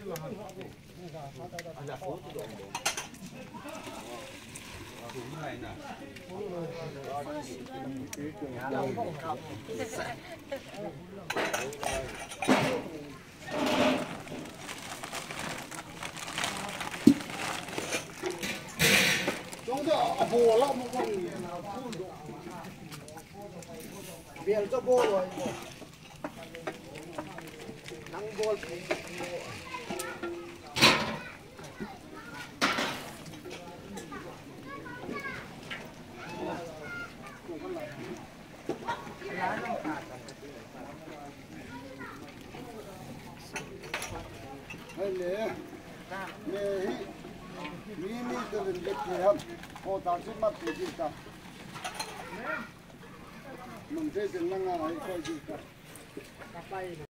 chúng ta hồ lắm một con gì nào biển cho bô rồi nắng bô hay nè nè mi từ bên việt nam họ tạo sức mạnh của chúng ta mình thấy rằng là ai coi chúng ta